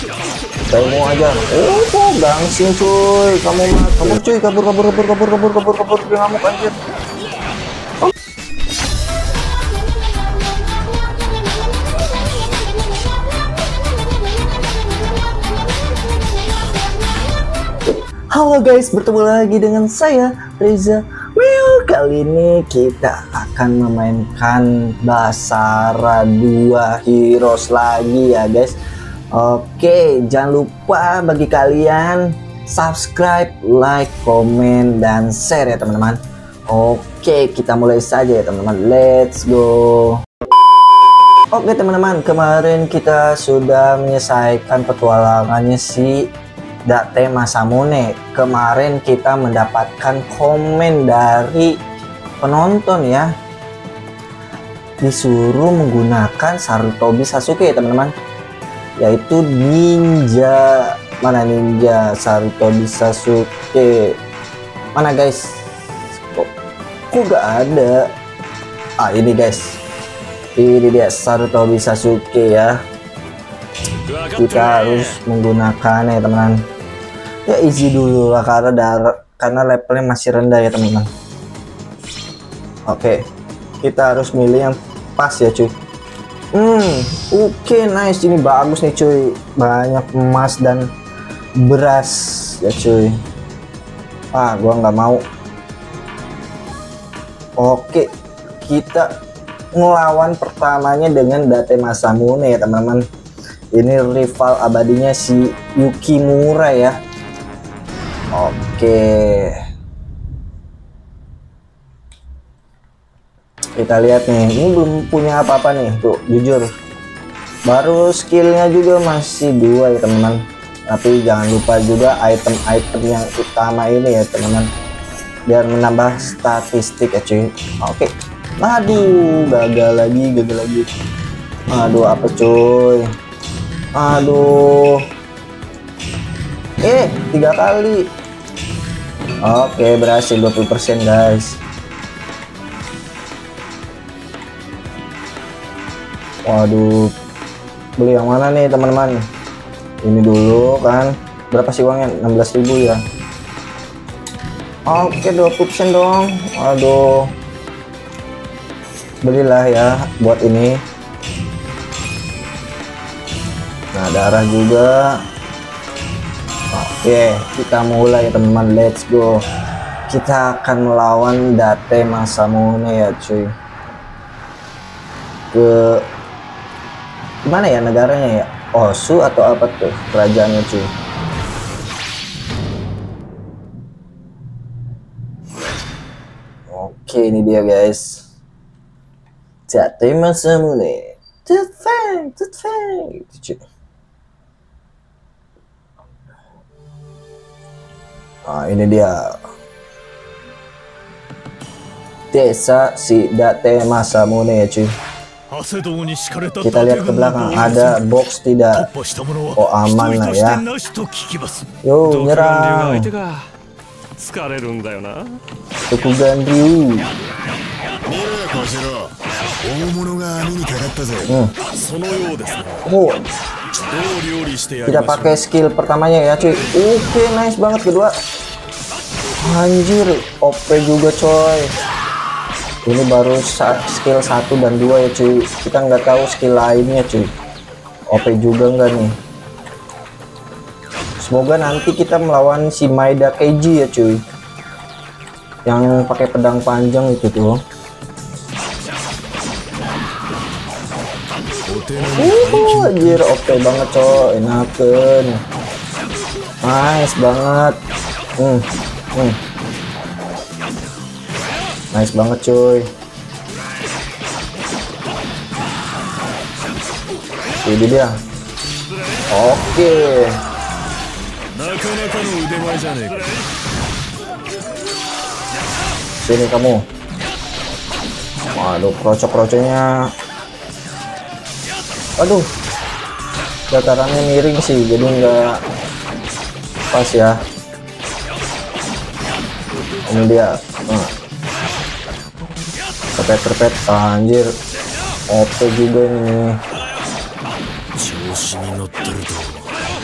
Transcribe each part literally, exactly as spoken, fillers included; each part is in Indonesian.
Kamu aja. Oh, gangsing cuy. Kamu mah kabur cuy, kabur kabur kabur kabur kabur kabur kabur kabur ngamuk anjir. Halo guys, bertemu lagi dengan saya Reza. Well, kali ini kita akan memainkan Basara dua Heroes lagi ya guys. Oke, jangan lupa bagi kalian subscribe, like, komen, dan share ya teman-teman. Oke, kita mulai saja ya teman-teman. Let's go. Oke teman-teman, kemarin kita sudah menyelesaikan petualangannya si Date Masamune. Kemarin kita mendapatkan komen dari penonton ya, disuruh menggunakan Sarutobi Sasuke ya teman-teman, yaitu ninja. Mana ninja Sarutobi Sasuke? Mana guys? Kok, kok gak ada? Ah ini guys, ini dia Sarutobi Sasuke ya. Kita harus menggunakannya ya teman-teman. Ya easy dulu lah karena dar karena levelnya masih rendah ya teman-teman. Oke, kita harus milih yang pas ya cuy. Hmm, oke okay, nice, ini bagus nih cuy. Banyak emas dan beras ya cuy. Ah, gua nggak mau. Oke, kita ngelawan pertamanya dengan Date Masamune ya teman-teman. Ini rival abadinya si Yukimura ya. Oke, kita lihat nih, ini belum punya apa-apa nih tuh, jujur baru skillnya juga masih dua ya teman-teman. Tapi jangan lupa juga item-item yang utama ini ya teman-teman, biar menambah statistik ya cuy. Oke, aduh gagal lagi, gagal lagi. Aduh apa cuy, aduh, eh tiga kali. Oke, berhasil dua puluh persen guys. Waduh, beli yang mana nih teman-teman? Ini dulu kan, berapa sih uangnya? enam belas ribu ya. Oke, dua puluh persen dong. Aduh, belilah ya buat ini. Nah, darah juga. Oke, kita mulai ya teman-teman, let's go. Kita akan melawan Date Masamune ya cuy. Ke mana ya negaranya ya? Osu atau apa tuh kerajaannya cuy? Oke, ini dia guys, Date Masamune. Tutfeng, tutfeng gitu cuy. Nah, ini dia desa si Date Masamune ya cuy. Kita lihat ke belakang, ada box tidak? Oh aman lah ya. Yo nyerang. Tokugan Ryu. Hmm. Oh, kita pakai skill pertamanya ya cuy. Oke, nice banget kedua. Anjir, O P juga coy. Ini baru skill satu dan dua ya cuy. Kita nggak tahu skill lainnya cuy. O P juga nggak nih. Semoga nanti kita melawan si Maeda Keiji ya cuy, yang pakai pedang panjang itu tuh. Uh, anjir, oke okay banget coy, enakan, nice banget. Hmm, hmm. Nice banget cuy. Ini dia. Oke. Sini kamu. Waduh, krocok-krocoknya. Aduh, datarannya miring sih, jadi nggak pas ya. Ini dia. Nah. Kepet-kepet, anjir. O P juga ini.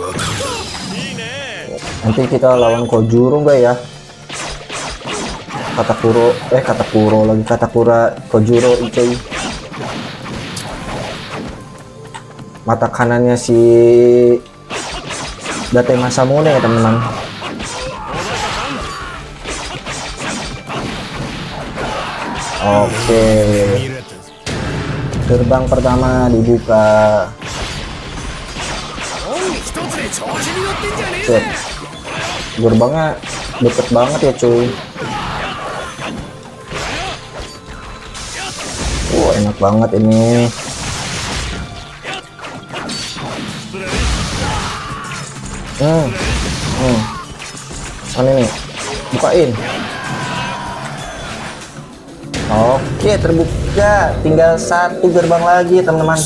Nanti kita lawan Kojuro enggak ya? Katakuro, eh Katakuro lagi Katakura Kojuro cuy. Mata kanannya si Date Masamune ya teman-teman. Oke, gerbang pertama dibuka. Set. Gerbangnya deket banget ya cuy. Wah, enak banget ini. Hmm, hmm. Mana nih? Bukain. Oke, terbuka. Tinggal satu gerbang lagi, teman-teman.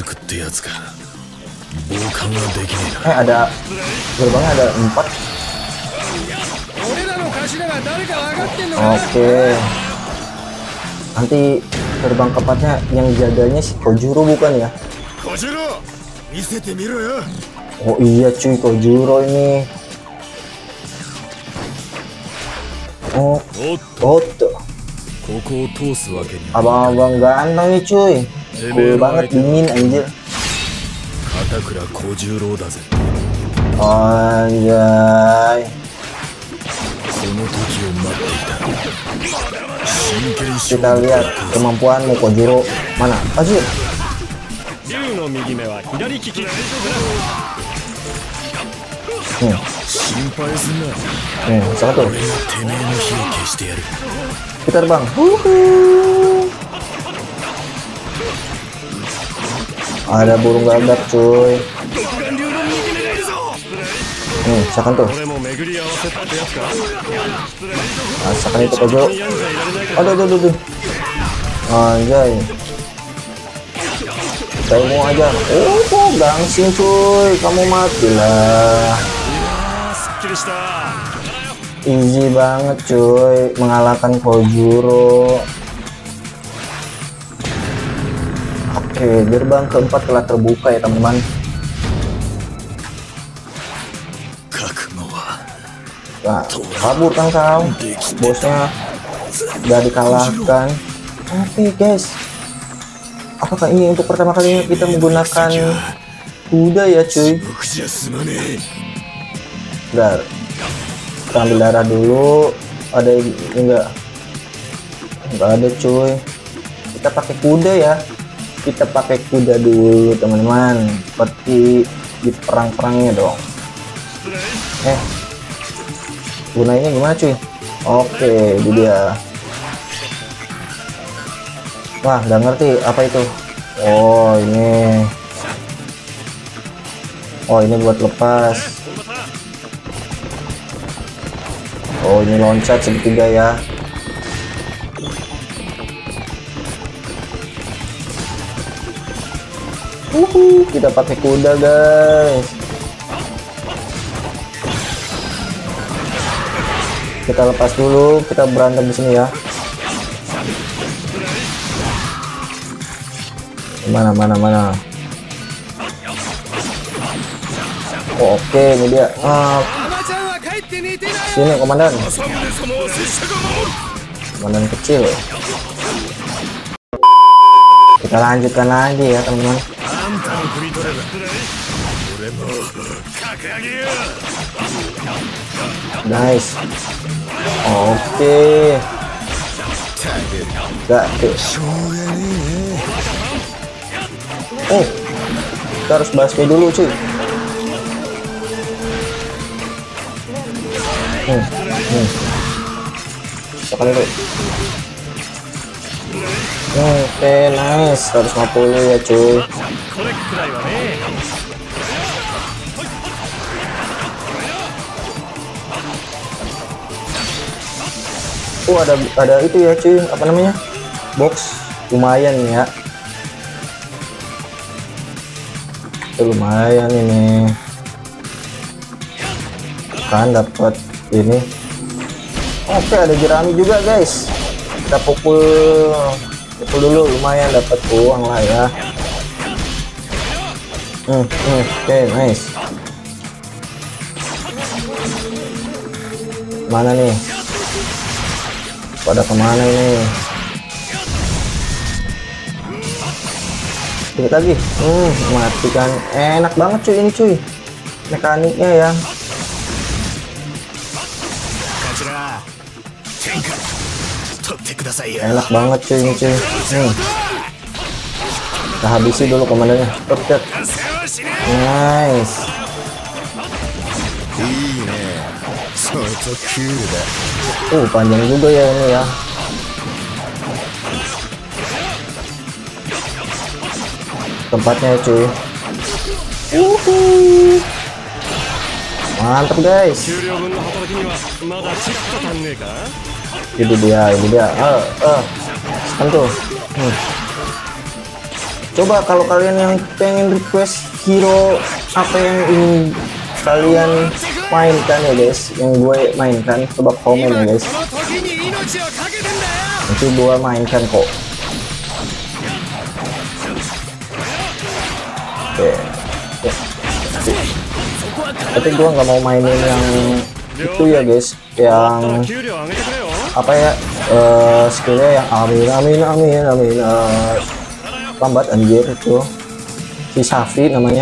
Eh, ada gerbangnya ada empat. Oke. Nanti gerbang keempatnya yang jaganya si Kojuro bukan ya? Oh iya cuy, Kojuro ini. Oh, oh tuh. Abang-abang ganteng nih cuy. Cool banget, dingin anjir. Anjay. Kita lihat kemampuanmu Kojuro. Mana? Anjir. Hmm. Hmm, satu. Kita terbang. Uhuh. Ada burung gagak cuy. Hmm, silakan tuh. Rasakan itu Kojuro. Aduh, aduh, aduh. Anjay. Saya mau aja. Oh, kok gangsing cuy. Kamu matilah. Easy banget cuy, mengalahkan Kojuro. Oke, gerbang keempat telah terbuka ya teman-teman. Nah, kabur kan kau, bosnya udah dikalahkan. Oke guys, apakah ini untuk pertama kalinya kita menggunakan kuda ya cuy? Bentar, kita ambil darah dulu. Ada ini enggak? Enggak ada cuy. Kita pakai kuda ya. Kita pakai kuda dulu teman-teman, seperti di perang-perangnya dong. Eh, gunanya gimana cuy? Oke, itu dia. Wah, nggak ngerti apa itu. Oh, ini. Oh, ini buat lepas. Oh, ini loncat segitiga ya. Uhuh, kita pakai kuda guys. Kita lepas dulu, kita berantem di sini ya. Mana mana mana. Oh, oke, ini dia. Ah, sini komandan. Komandan kecil. Kita lanjutkan lagi ya teman-teman. Nice. Oke. Gak tuh. Oh, kita harus basmi dulu cuy. Hmm, hmm. Sekali dulu. Oke, nice. seratus lima puluh ya cuy. Oh, ada ada itu ya cuy, apa namanya, box lumayan ya. Itu lumayan ini kan, dapat ini. Oke, ada jerami juga guys. Kita pukul pukul dulu, lumayan dapat uang lah ya. Hmm, hmm, oke, okay, nice. Mana nih? Pada kemana ini? Dikit lagi. Hmm, mati kan. Enak banget cuy ini cuy. Mekaniknya ya. Enak banget cuy ini cuy. Hmm. Kita habisi dulu komandannya. Oke. Nice. Uh, panjang juga ya ini ya. Tempatnya cuy. Uhuh. Mantap guys. Ini dia, ini dia. Ah, ah. Sentuh. Hmm. Coba kalau kalian yang pengen request hero apa yang ingin kalian mainkan ya guys, yang gue mainkan, coba komen ya guys. Nanti gue mainkan kok. Oke. Okay. Tapi gue nggak mau mainin yang itu ya guys, yang apa ya, uh, skillnya yang amin amin amin amin uh, lambat anjir itu, si Safi namanya.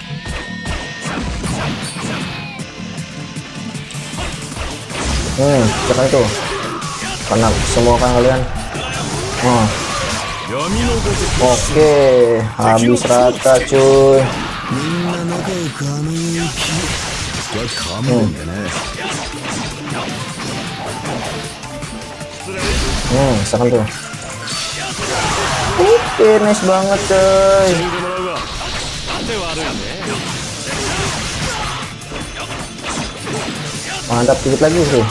Hmm, siapa itu? Karena semua kan kalian. Oh. Oke, habis rata cuy. Hmm. Hmm, misalkan tuh. Oke, nice banget cuy. Mantap, dikit lagi sih.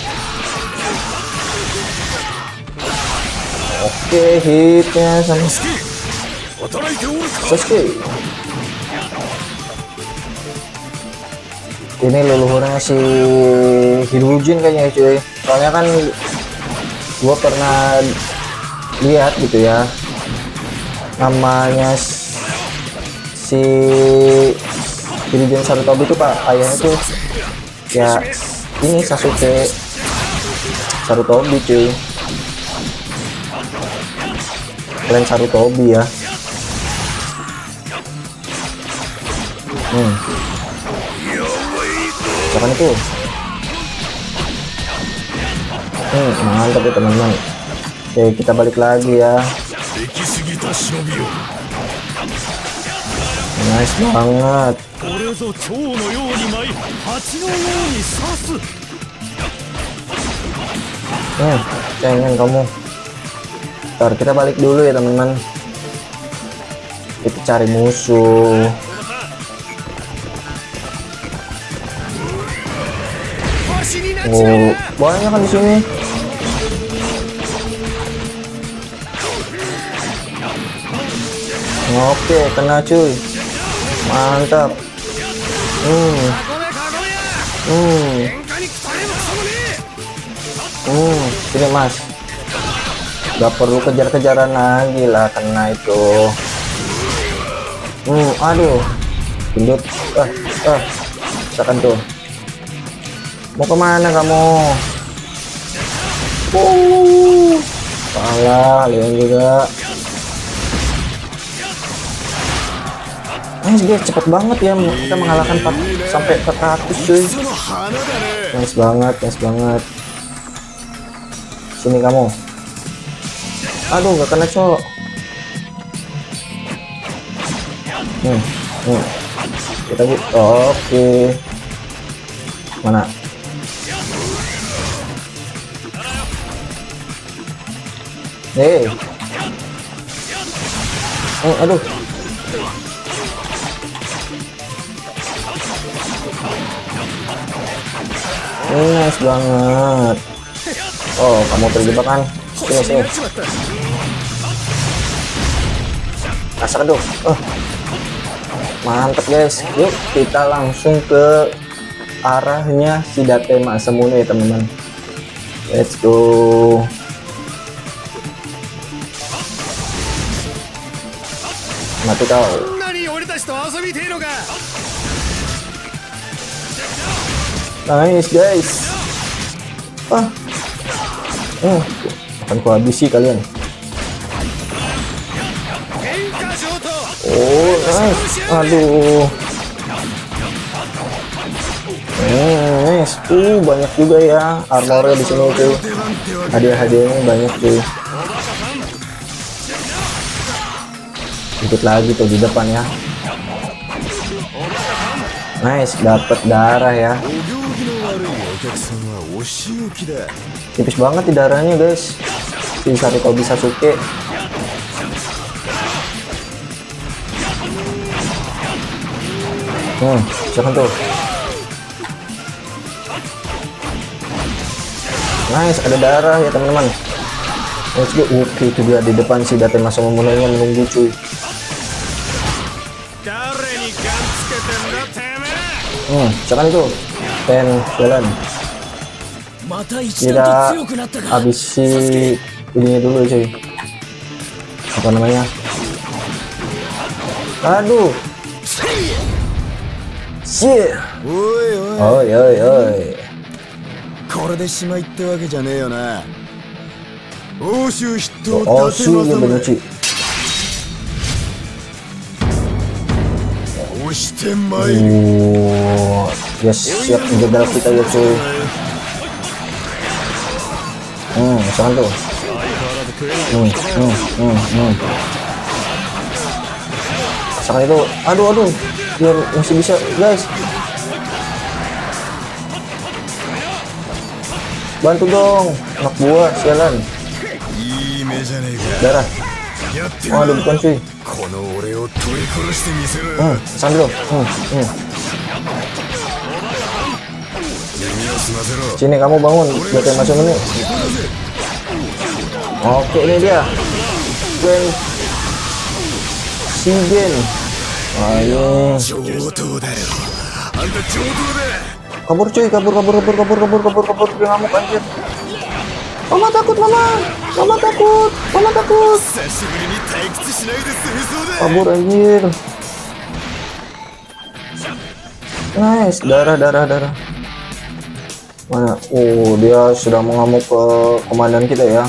Oke, hitnya sama Sasuke. Ini leluhurnya si Hirujin kayaknya cuy. Soalnya kan gua pernah lihat gitu ya, namanya si Hirujin Sarutobi itu pak ayahnya tuh ya ini Sasuke Sarutobi cuy. Klan Sarutobi ya. Hmm. Siapa itu? Hmm, mantap ya teman-teman. Oke, kita balik lagi ya. Nice banget. Hmm, cengeng kamu. Ntar kita balik dulu ya teman-teman. Kita cari musuh. Oh, banyak kan di sini. Oke, kena cuy. Mantap. Hmm. Hmm. Hmm, sini mas. Gak perlu kejar-kejaran lagi lah, kena itu. Hmm, aduh. Gendut. Ah, ah. Misalkan tuh. Mau kemana kamu? Uh, salah, kalian juga. Nice guys, cepet banget ya kita mengalahkan empat sampai empat ratus cuy. Nice banget, nice banget. Sini kamu. Aduh, nggak kena cowok. Hmm, hmm. Kita bu. Oh, oke. Okay. Mana? Hei. Oh, aduh. Nice banget. Oh, kamu terjebak kan? Sini, sini. Rasakan tuh. Oh. Mantap guys. Yuk kita langsung ke arahnya si Date Masamune ya teman-teman. Let's go. Mati kau. Nice guys. Ah. Oh, akan ku habisi kalian. Oh, nice. Aduh. Nice. Uh, banyak juga ya armornya di sini tuh. Hadiah-hadiahnya banyak tuh. Dikit lagi tuh di depan ya. Nice, dapat darah ya. Tipis banget di darahnya guys. Si Sarutobi Sasuke. Hmm, siapa tuh? Nice, ada darah ya teman-teman. Let's go. Oke, itu dia di depan si Date Masamune-nya menunggu cuy. Hmm, siapa itu? Ten jalan. Kita habisi ininya dulu cuy. Apa namanya? Aduh. Shit. Oi oi oi. これでしまいってわけじゃねえよな。欧州筆頭 Oh, su yang benci. 押してまいる。 Oh, ya siap menjegal kita ya cuy. Hmm, siapa tuh? Hmm, hmm, hmm, hmm. Siapa itu? Aduh, aduh. Biar masih bisa, guys. Bantu dong, anak buah, sialan. Darah. Oh, ada bukan cuy. Hmm, sambil dong. Hmm, hmm. Sini kamu bangun, biar kayak masuk ini. Oke, ini dia. Gen Shigen. Ayo. Kabur cuy, kabur, kabur, kabur, kabur, kabur, kabur, kabur, dia ngamuk anjir. Mama takut, mama. Mama takut, mama takut. Kabur anjir. Nice, darah, darah, darah. Mana? Oh, dia sudah mengamuk ke komandan kita ya.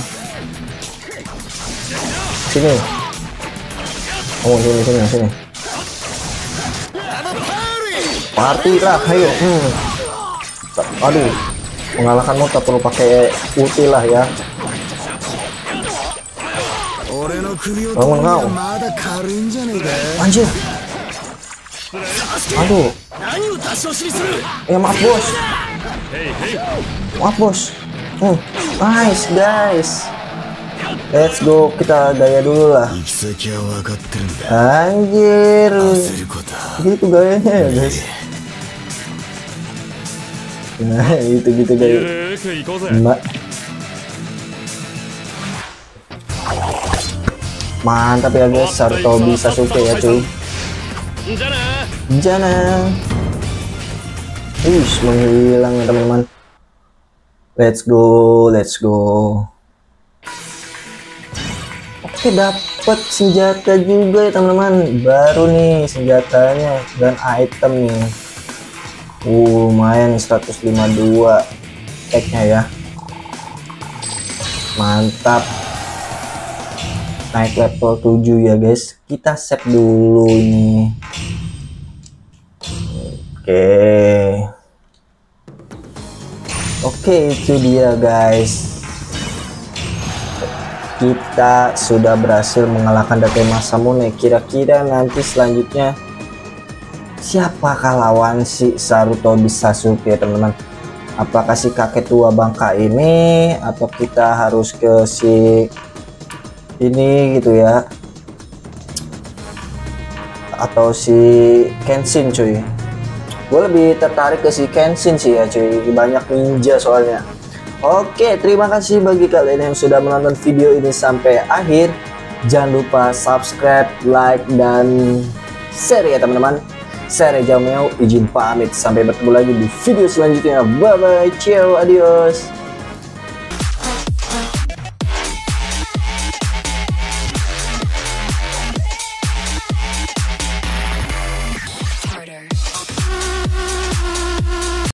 Sini. Oh, sini, sini, sini. Party lah, ayo. Hmm. Aduh, mengalahkanmu tak perlu pakai ulti lah ya. Bangun kau. Anjir. Aduh. Ya maaf bos. Maaf bos. Hmm. Nice guys. Let's go, kita gaya dulu lah. Anjir. Gitu gayanya ya guys. Nah, itu gitu gaya. Ma Mantap ya guys, Sarutobi Sasuke ya cuy. Jana. Uish, menghilang ya teman-teman. Let's go, let's go. Oke, dapat senjata juga ya teman-teman. Baru nih senjatanya dan item nih. Uh, lumayan seratus lima puluh dua tag-nya ya. Mantap. Naik level tujuh ya guys. Kita save dulu ini. Oke. Oke, itu dia guys. Kita sudah berhasil mengalahkan Date Masamune. Kira-kira nanti selanjutnya siapakah lawan si Sarutobi Sasuke teman-teman? Apakah si kakek tua bangka ini, atau kita harus ke si ini gitu ya, atau si Kenshin cuy? Gue lebih tertarik ke si Kenshin sih ya cuy, banyak ninja soalnya. Oke, terima kasih bagi kalian yang sudah menonton video ini sampai akhir. Jangan lupa subscribe, like, dan share ya teman-teman. Saya Reza Meow izin pamit, sampai bertemu lagi di video selanjutnya. Bye bye, ciao, adios.